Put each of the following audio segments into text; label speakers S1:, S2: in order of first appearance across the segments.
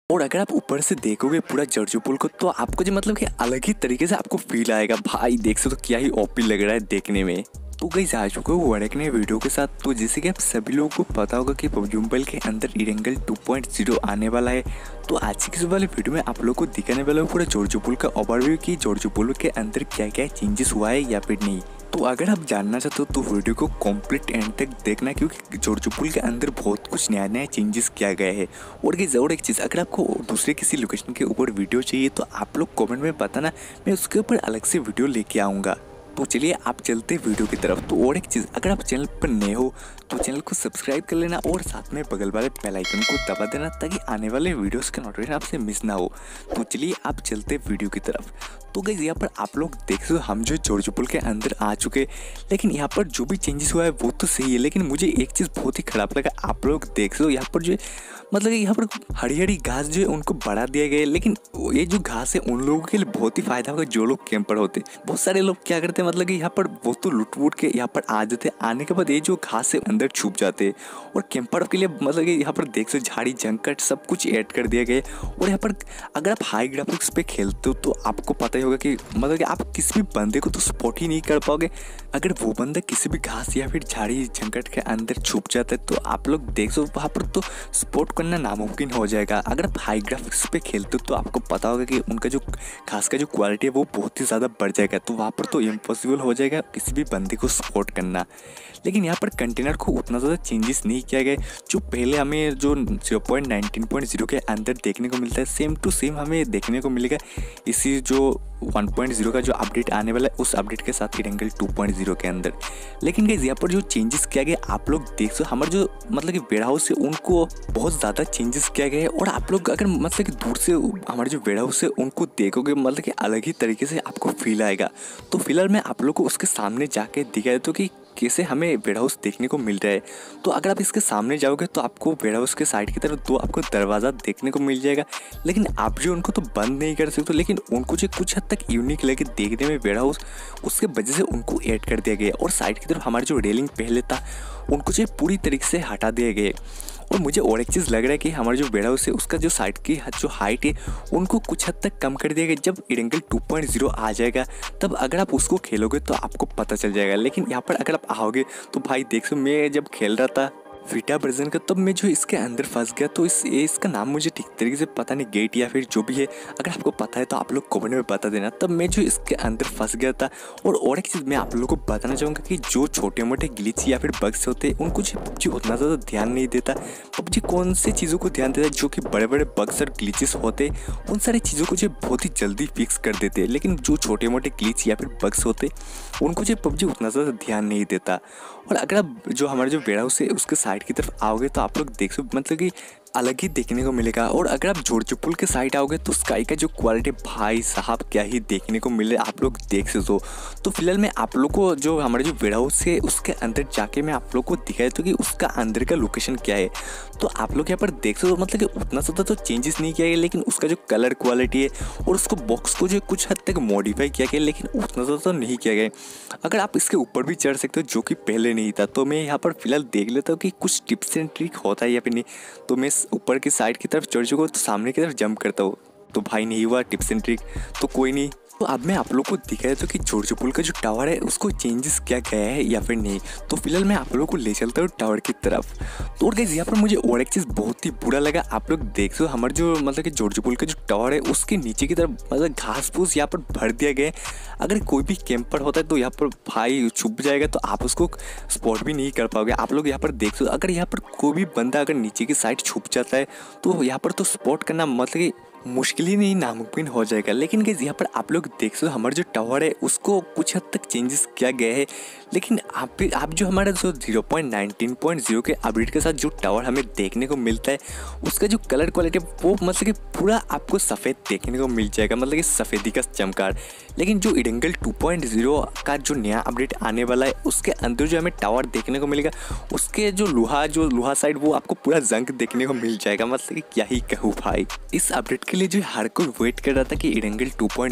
S1: और अगर आप ऊपर से देखोगे पूरा जर्जू पुल को तो आपको जो मतलब कि अलग ही तरीके से आपको फील आएगा। भाई देख सकते हो क्या ही ओपी लग रहा है देखने में। तो गाइस आ चुका हूँ और एक नए वीडियो के साथ। तो जैसे कि आप सभी लोगों को पता होगा कि पबजी मोबाइल के अंदर इरेंगल 2.0 आने वाला है। तो आज की इस वाले वीडियो में आप लोगों को दिखाने वाला हूँ पूरा जॉर्जो पुल का ओवरव्यू कि जॉर्जो पुल के अंदर क्या क्या चेंजेस हुआ है या फिर नहीं। तो अगर आप जानना चाहते हो तो वीडियो को कंप्लीट एंड तक देखना, क्योंकि जॉर्जो पुल के अंदर बहुत कुछ नया नया चेंजेस किया गया है। और गाइस और एक चीज़, अगर आपको दूसरे किसी लोकेशन के ऊपर वीडियो चाहिए तो आप लोग कमेंट में बताना, मैं उसके ऊपर अलग से वीडियो लेके आऊँगा। तो चलिए आप चलते वीडियो की तरफ। तो और एक चीज़, अगर आप चैनल पर नए हो तो चैनल को सब्सक्राइब कर लेना और साथ में बगल वाले बेल आइकन को दबा देना ताकि आने वाले वीडियोस का नोटिफिकेशन आपसे मिस ना हो। तो चलिए आप चलते वीडियो की तरफ। तो गाइस यहाँ पर आप लोग देख सकते हो हम जो जॉर्जो पुल के अंदर आ चुके, लेकिन यहाँ पर जो भी चेंजेस हुआ है वो तो सही है, लेकिन मुझे एक चीज़ बहुत ही खराब लगा। आप लोग देख सकते हो यहाँ पर जो मतलब यहाँ पर हरी हरी घास जो है उनको बढ़ा दिया गया है, लेकिन ये जो घास है उन लोगों के लिए बहुत ही फायदा होगा जो लोग कैंपर होते। बहुत सारे लोग क्या करते हैं मतलब कि यहाँ पर वो तो लूट वूट के यहाँ पर आ जाते, आने के बाद ये जो घास है अंदर छुप जाते। और कैंपर के लिए मतलब कि यहाँ पर देख सकते झाड़ी जंकट सब कुछ ऐड कर दिया गया। और यहाँ पर अगर आप हाई ग्राफिक्स पे खेलते हो तो आपको पता ही होगा कि मतलब कि आप किसी भी बंदे को तो स्पॉट ही नहीं कर पाओगे। अगर वो बंदा किसी भी घास या फिर झाड़ी जंकट के अंदर छुप जाता है तो आप लोग देख सो वहाँ पर तो स्पॉट करना नामुमकिन हो जाएगा। अगर आप हाई ग्राफिक्स पे खेलते हो तो आपको पता होगा कि उनका जो घास का जो क्वालिटी है वो बहुत ही ज़्यादा बढ़ जाएगा, तो वहाँ पर तो इम्पॉसिबल हो जाएगा किसी भी बंदे को स्पॉट करना। लेकिन यहाँ पर कंटेनर को उतना ज़्यादा चेंजेस नहीं किया गया। जो पहले हमें जो 0.19.0 के अंदर देखने को मिलता है सेम टू सेम हमें देखने को मिलेगा इसी जो 1.0 का जो अपडेट आने वाला है उस अपडेट के साथ इरेंगल 2.0 के अंदर। लेकिन गाइस यहाँ पर जो चेंजेस किया गया आप लोग देख सकते हो, हमारे जो मतलब कि वेयर हाउस है उनको बहुत ज़्यादा चेंजेस किया गया है। और आप लोग अगर मतलब कि दूर से हमारे जो वेयर हाउस है उनको देखोगे मतलब कि अलग ही तरीके से आपको फील आएगा। तो फिलहाल मैं आप लोग को उसके सामने जाके दिखा देता हूँ कि कैसे हमें वेयर हाउस देखने को मिल रहा है। तो अगर आप इसके सामने जाओगे तो आपको वेयर हाउस के साइड की तरफ दो आपको दरवाज़ा देखने को मिल जाएगा, लेकिन आप जो उनको तो बंद नहीं कर सकते, लेकिन उनको जो कुछ हद तक यूनिक लगे देखने में वेयर हाउस, उसके वजह से उनको ऐड कर दिया गया। और साइड की तरफ हमारे जो रेलिंग पहले था उनको जो पूरी तरीके से हटा दिया गया। और मुझे और एक चीज़ लग रहा है कि हमारा जो वेयर हाउस है उसका जो साइड की जो हाइट है उनको कुछ हद तक कम कर दिया गया। जब इरेंगल 2.0 आ जाएगा तब अगर आप उसको खेलोगे तो आपको पता चल जाएगा। लेकिन यहाँ पर अगर आप आओगे तो भाई देख सो मैं जब खेल रहा था वीटा वर्जन का तब मैं जो इसके अंदर फंस गया। तो इसका नाम मुझे ठीक तरीके से पता नहीं, गेट या फिर जो भी है, अगर आपको पता है तो आप लोग कमेंट में बता देना। तब मैं जो इसके अंदर फंस गया था। और एक चीज़ मैं आप लोगों को बताना चाहूँगा कि जो छोटे मोटे ग्लिच या फिर बग्स होते हैं उनको जो पबजी उतना ज़्यादा ध्यान नहीं देता। पबजी कौन सी चीज़ों को ध्यान देता है, जो कि बड़े बड़े बग्स और ग्लिचेस होते उन सारी चीज़ों को जो बहुत ही जल्दी फिक्स कर देते हैं। लेकिन जो छोटे मोटे ग्लिच या फिर बग्स होते उनको जो पबजी उतना ज़्यादा ध्यान नहीं देता। और अगर आप जो हमारा जो वेयर हाउस है उसके साइड की तरफ आओगे तो आप लोग देख सकते मतलब कि अलग ही देखने को मिलेगा। और अगर आप जॉर्जो पुल के साइड आओगे तो स्काई का जो क्वालिटी भाई साहब क्या ही देखने को मिले, आप लोग देख सकते हो। तो फिलहाल मैं आप लोग को जो हमारे जो वेयर हाउस है उसके अंदर जाके मैं आप लोग को दिखा देता हूँ कि उसका अंदर का लोकेशन क्या है। तो आप लोग यहाँ पर देख सकते हो मतलब कि उतना ज़्यादा तो चेंजेस नहीं किया गया, लेकिन उसका जो कलर क्वालिटी है और उसको बॉक्स को जो कुछ हद तक मॉडिफाई किया गया, लेकिन उतना ज़्यादा तो नहीं किया गया। अगर आप इसके ऊपर भी चढ़ सकते हो जो कि पहले नहीं था, तो मैं यहाँ पर फिलहाल देख लेता हूँ कि कुछ टिप्स एंड ट्रिक होता है या फिर नहीं। तो मैं ऊपर की साइड की तरफ चढ़ चुका हूँ तो सामने की तरफ जंप करता हूँ, तो भाई नहीं हुआ टिप्स एंड ट्रिक, तो कोई नहीं। तो अब मैं आप लोग को दिखाया तो कि जॉर्जो पुल का जो टावर है उसको चेंजेस किया गया है या फिर नहीं। तो फिलहाल मैं आप लोगों को ले चलता हूँ टावर की तरफ। तो और गाइस यहाँ पर मुझे और एक चीज़ बहुत ही बुरा लगा। आप लोग देख सकते हो हमारे जो मतलब कि जॉर्जो पुल का जो टावर है उसके नीचे की तरफ मतलब घास फूस यहाँ पर भर दिया गया है। अगर कोई भी कैंपर होता है तो यहाँ पर भाई छुप जाएगा, तो आप उसको स्पॉट भी नहीं कर पाओगे। आप लोग यहाँ पर देख सकते हो अगर यहाँ पर कोई भी बंदा अगर नीचे की साइड छुप जाता है तो यहाँ पर तो स्पॉट करना मतलब कि मुश्किल ही नहीं नामुमकिन हो जाएगा। लेकिन गाइस यहाँ पर आप लोग देख सकते हो हमारा जो टावर है उसको कुछ हद तक चेंजेस किया गया है। लेकिन आप जो हमारा जो 0.19.0 के अपडेट के साथ जो टावर हमें देखने को मिलता है उसका जो कलर क्वालिटी वो मतलब कि पूरा आपको सफ़ेद देखने को मिल जाएगा, मतलब कि सफ़ेदी का चमकार। लेकिन जो इरेंगल 2.0 का जो नया अपडेट आने वाला है उसके अंदर जो हमें टावर देखने को मिलेगा उसके जो लोहा साइड वो आपको पूरा जंग देखने को मिल जाएगा। मतलब कि क्या ही कहूँ भाई, इस अपडेट के लिए जो हर कोई वेट कर रहा था कि इरेंगल 2.0 कब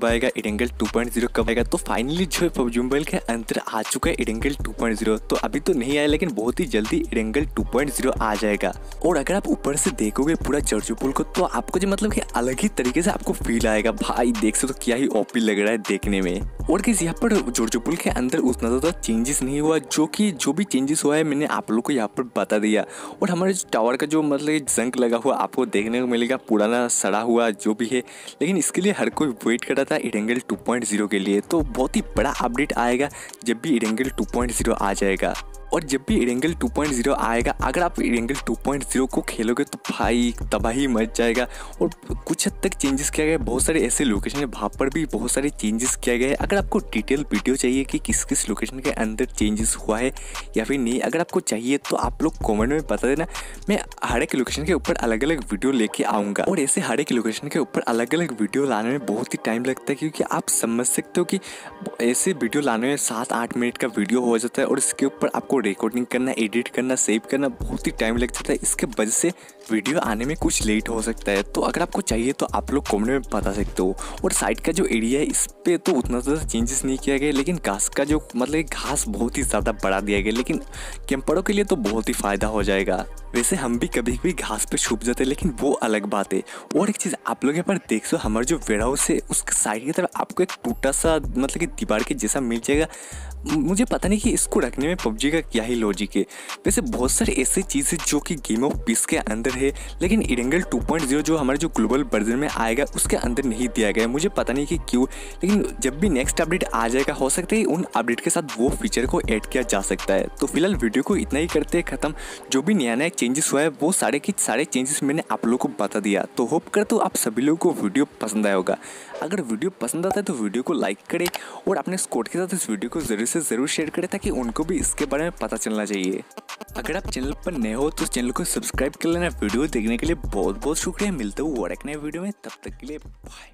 S1: कब आएगा, इडेंगल 2.0 कब आएगा। तो फाइनली जो है पबजी मोबाइल के अंदर आ चुका है इडेंगल 2.0। तो अभी तो नहीं आया लेकिन बहुत ही जल्दी इडेंगल 2.0 आ जाएगा। और अगर आप ऊपर से देखोगे पूरा जर्जू पुल को तो आपको जो मतलब कि अलग ही तरीके से आपको फील आएगा। भाई देख सकते हो क्या ही ओपी लग रहा है देखने में। और किस यहाँ पर जर्जू पुल के अंदर उतना ज़्यादा चेंजेस नहीं हुआ, जो भी चेंजेस हुआ है मैंने आप लोग को यहाँ पर बता दिया। और हमारे टावर का जो मतलब जंक लगा हुआ आपको देखने को मिलेगा, पुराना सड़ा हुआ जो भी है। लेकिन इसके लिए हर कोई वेट कर रहा था इडेंगल 2.0 के लिए। तो बहुत ही बड़ा अपडेट आएगा जब भी इडेंगल 2.0 आ जाएगा। और जब भी इडेंगल 2.0 आएगा, अगर आप इडेंगल 2.0 को खेलोगे तो भाई तबाही मच जाएगा। और कुछ हद तक चेंजेस किया गया है, बहुत सारे ऐसे लोकेशन है वहाँ पर भी बहुत सारे चेंजेस किया गया है। अगर आपको डिटेल वीडियो चाहिए कि किस किस लोकेशन के अंदर चेंजेस हुआ है या फिर नहीं, अगर आपको चाहिए तो आप लोग कॉमेंट में बता देना। मैं हर एक लोकेशन के ऊपर अलग अलग वीडियो लेके आऊँगा। और ऐसे हर एक लोकेशन के ऊपर अलग अलग वीडियो लाने में बहुत ही टाइम लगता है, क्योंकि आप समझ सकते हो कि ऐसे वीडियो लाने में 7-8 मिनट का वीडियो हो जाता है। और इसके ऊपर आपको रिकॉर्डिंग करना, एडिट करना, सेव करना बहुत ही टाइम लग जाता है। इसके वजह से वीडियो आने में कुछ लेट हो सकता है। तो अगर आपको चाहिए तो आप लोग कमेंट में बता सकते हो। और साइड का जो एरिया है इस पे तो उतना ज़्यादा चेंजेस नहीं किया गया, लेकिन घास का जो मतलब घास बहुत ही ज़्यादा बढ़ा दिया गया, लेकिन कैंपरों के लिए तो बहुत ही फ़ायदा हो जाएगा। वैसे हम भी कभी कभी घास पे छुप जाते हैं, लेकिन वो अलग बात है। और एक चीज़ आप लोग यहाँ पर देख सो, हमारा जो वेयर हाउस है उसके साइड की तरफ आपको एक टूटा सा मतलब कि दीवार के जैसा मिल जाएगा। मुझे पता नहीं कि इसको रखने में पबजी का क्या ही लॉजिक है। वैसे बहुत सारे ऐसे चीज़ें जो कि गेम ऑफ पीस के अंदर है, लेकिन इडेंगल 2.0 जो हमारे जो ग्लोबल वर्जन में आएगा उसके अंदर नहीं दिया गया है। मुझे पता नहीं कि क्यों, लेकिन जब भी नेक्स्ट अपडेट आ जाएगा हो सकता है उन अपडेट के साथ वो फीचर को ऐड किया जा सकता है। तो फिलहाल वीडियो को इतना ही करते हैं ख़त्म। जो भी नया नया चेंजेस हुआ है वो सारे के सारे चेंजेस मैंने आप लोगों को बता दिया। तो होप करता हूँ आप सभी लोगों को वीडियो पसंद आया होगा। अगर वीडियो पसंद आता है तो वीडियो को लाइक करें और अपने स्क्वाड के साथ इस वीडियो को ज़रूर से ज़रूर शेयर करें, ताकि उनको भी इसके बारे में पता चलना चाहिए। अगर आप चैनल पर नए हो तो चैनल को सब्सक्राइब कर लेना। वीडियो देखने के लिए बहुत बहुत शुक्रिया। मिलता हूँ और एक नए वीडियो में, तब तक के लिए बाय।